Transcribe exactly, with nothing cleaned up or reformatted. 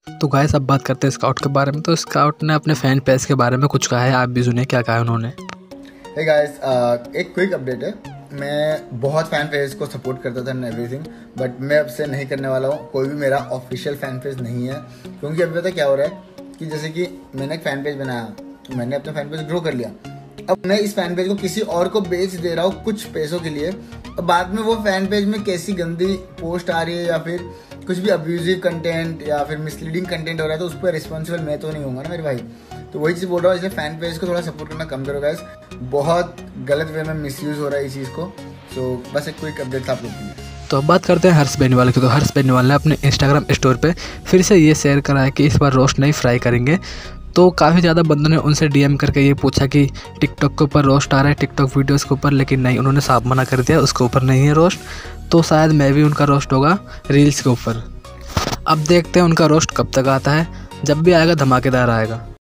तो गाइस अब बात करते हैं स्काउट के बारे में। तो स्काउट ने अपने फैन पेज के बारे में कुछ कहा है, आप भी सुनिए क्या कहा है उन्होंने। हे गाइस, एक क्विक अपडेट है। मैं बहुत फैन पेज को सपोर्ट करता था एंड एवरीथिंग, बट मैं अब से नहीं करने वाला हूँ। कोई भी मेरा ऑफिशियल फैन पेज नहीं है, क्योंकि अभी पता क्या हो रहा है कि जैसे कि मैंने एक फैन पेज बनाया, तो मैंने अपना फैन पेज ग्रो कर लिया। अब मैं इस फैन पेज को किसी और को बेच दे रहा हूँ कुछ पैसों के लिए। अब बाद में वो फैन पेज में कैसी गंदी पोस्ट आ रही है या फिर कुछ भी अब्यूजिव कंटेंट या फिर मिसलीडिंग कंटेंट हो रहा है, तो उस पर रिस्पॉन्सिबल मैं तो नहीं हूँगा ना मेरे भाई। तो वही चीज़ बोल रहा हूँ, इसलिए फैन पेज को थोड़ा सपोर्ट करना कम करो गाइस। बहुत गलत वे में मिसयूज़ हो रहा है इस चीज़ को। सो बस एक क्विक अपडेट था आप लोग के लिए। तो अब बात करते हैं हर्ष बेनीवाल की। तो हर्ष बेनीवाल ने अपने इंस्टाग्राम स्टोर पे फिर से ये शेयर करा है कि इस बार रोस्ट नहीं फ्राई करेंगे। तो काफ़ी ज़्यादा बंदों ने उनसे डीएम करके ये पूछा कि टिकटॉक के ऊपर रोस्ट आ रहा है, टिकटॉक वीडियोस के ऊपर, लेकिन नहीं, उन्होंने साफ मना कर दिया, उसके ऊपर नहीं है रोस्ट। तो शायद मैं भी उनका रोस्ट होगा रील्स के ऊपर। अब देखते हैं उनका रोस्ट कब तक आता है, जब भी आएगा धमाकेदार आएगा।